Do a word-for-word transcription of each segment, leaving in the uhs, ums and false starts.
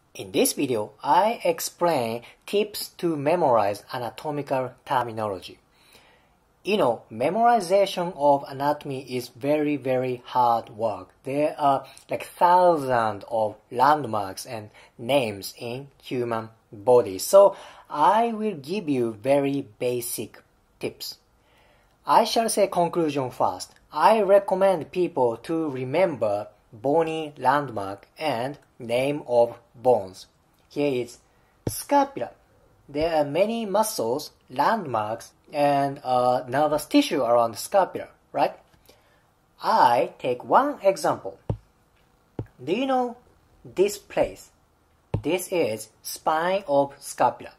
In this video, I explain tips to memorize anatomical terminology. You know, memorization of anatomy is very, very hard work. There are like thousands of landmarks and names in human body. So I will give you very basic tips. I shall say conclusion first. I recommend people to remember bony landmark and name of bones. Here is scapula. There are many muscles, landmarks, and uh, nervous tissue around the scapula, right? I take one example. Do you know this place? This is spine of scapula.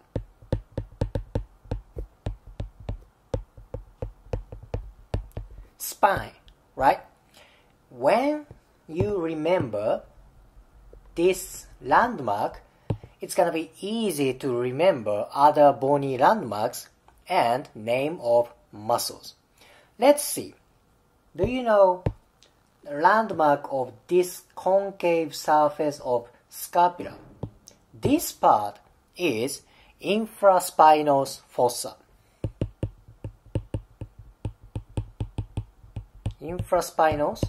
Spine, right? When you remember this landmark, it's gonna be easy to remember other bony landmarks and name of muscles. Let's see. Do you know the landmark of this concave surface of scapula? This part is infraspinous fossa. Infraspinous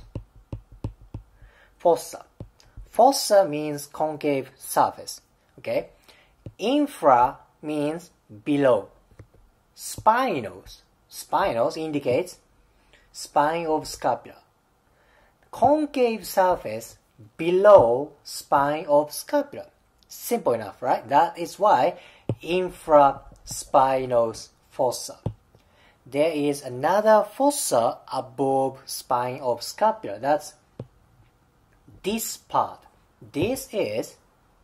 fossa. Fossa means concave surface. Okay? Infra means below. Spinous. Spinous indicates spine of scapula. Concave surface below spine of scapula. Simple enough, right? That is why infraspinous fossa. There is another fossa above spine of scapula. That's this part. This is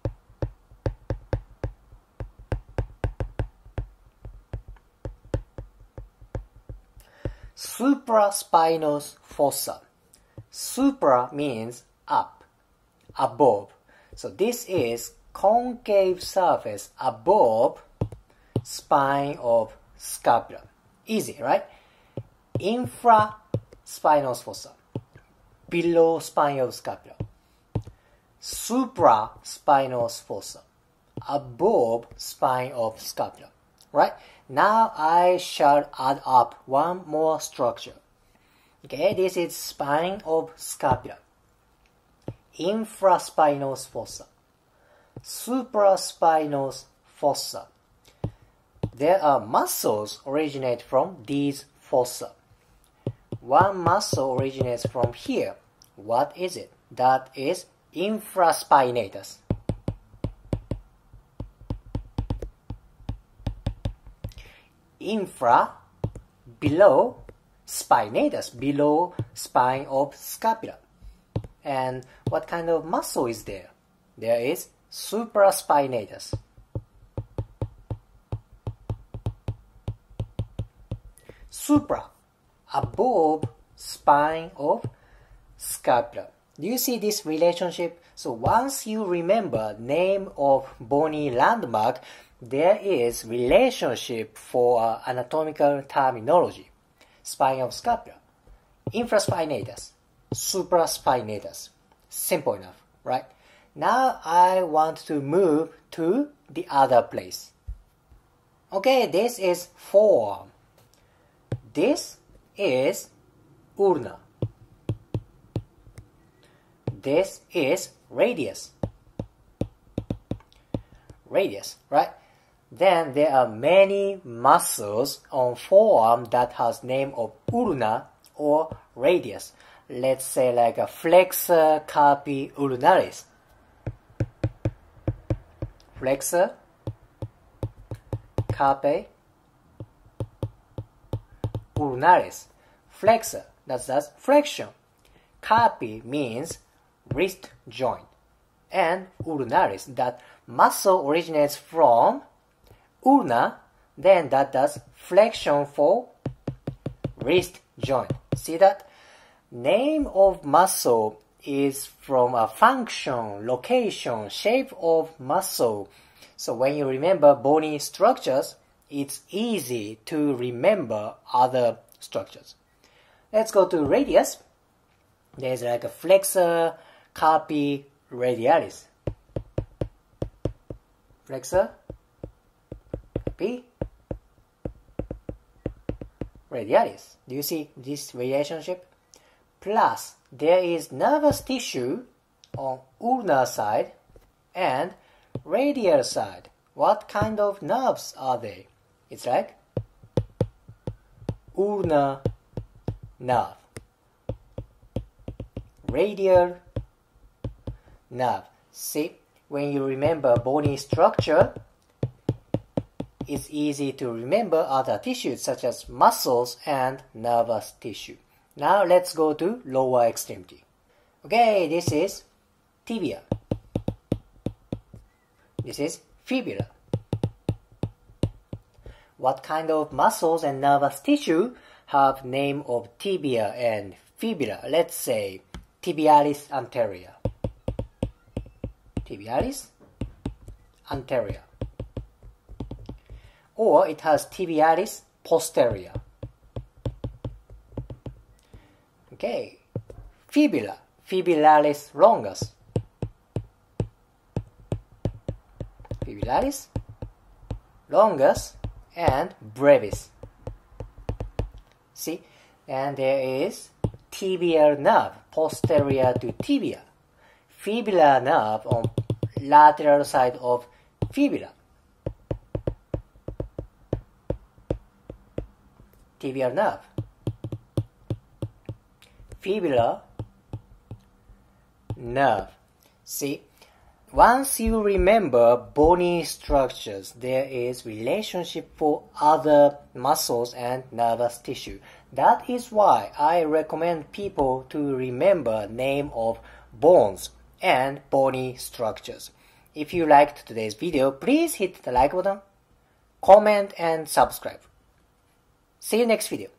supraspinous fossa. Supra means up, above. So this is concave surface above spine of scapula. Easy, right? Infraspinous fossa, below spine of scapula. Supraspinous fossa, above spine of scapula. Right? Now I shall add up one more structure. Okay, this is spine of scapula. Infraspinous fossa. Supraspinous fossa. There are muscles originate from these fossa. One muscle originates from here. What is it? That is infraspinatus. Infra, below, spinatus, below spine of scapula. And what kind of muscle is there? There is supraspinatus. Supra, above spine of scapula. Do you see this relationship? So once you remember name of bony landmark, there is relationship for uh, anatomical terminology. Spine of scapula, infraspinatus, supraspinatus. Simple enough, right? Now I want to move to the other place. Okay, this is forearm. This is ulna. This is radius. Radius, right? Then there are many muscles on forearm that has name of ulna or radius. Let's say like a flexor carpi ulnaris. Flexor carpi ulnaris. Flexor, that's, that's flexion. Carpi means wrist joint. And ulnaris, that muscle originates from ulna, then that does flexion for wrist joint. See that? Name of muscle is from a function, location, shape of muscle. So when you remember bony structures, it's easy to remember other structures. Let's go to radius. There's like a flexor carpi radialis. flexor, B, radialis. Do you see this relationship? Plus, there is nervous tissue on ulnar side and radial side. What kind of nerves are they? It's like ulnar nerve, radial nerve. See, when you remember bony structure, it's easy to remember other tissues such as muscles and nervous tissue. Now let's go to lower extremity. Okay, this is tibia. This is fibula. What kind of muscles and nervous tissue have name of tibia and fibula? Let's say tibialis anterior. Tibialis anterior. Or it has tibialis posterior. Okay. Fibula. Fibularis longus. Fibularis longus and brevis. See? And there is tibial nerve posterior to tibia. Fibular nerve on lateral side of fibula. Tibial nerve. Fibular nerve. See, once you remember bony structures, there is relationship for other muscles and nervous tissue. That is why I recommend people to remember name of bones and bony structures. If you liked today's video, please hit the like button, comment and subscribe. See you next video.